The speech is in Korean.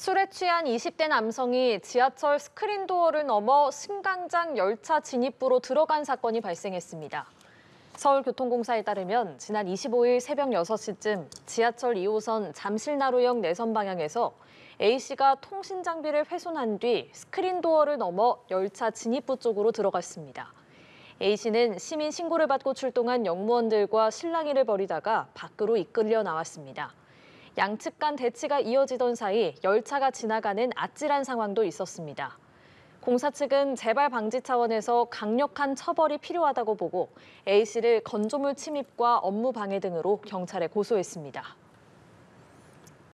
술에 취한 20대 남성이 지하철 스크린도어를 넘어 승강장 열차 진입부로 들어간 사건이 발생했습니다. 서울교통공사에 따르면 지난 25일 새벽 6시쯤 지하철 2호선 잠실나루역 내선 방향에서 A씨가 통신 장비를 훼손한 뒤 스크린도어를 넘어 열차 진입부 쪽으로 들어갔습니다. A씨는 시민 신고를 받고 출동한 영무원들과 실랑이를 벌이다가 밖으로 이끌려 나왔습니다. 양측 간 대치가 이어지던 사이 열차가 지나가는 아찔한 상황도 있었습니다. 공사 측은 재발 방지 차원에서 강력한 처벌이 필요하다고 보고 A씨를 건조물 침입과 업무 방해 등으로 경찰에 고소했습니다.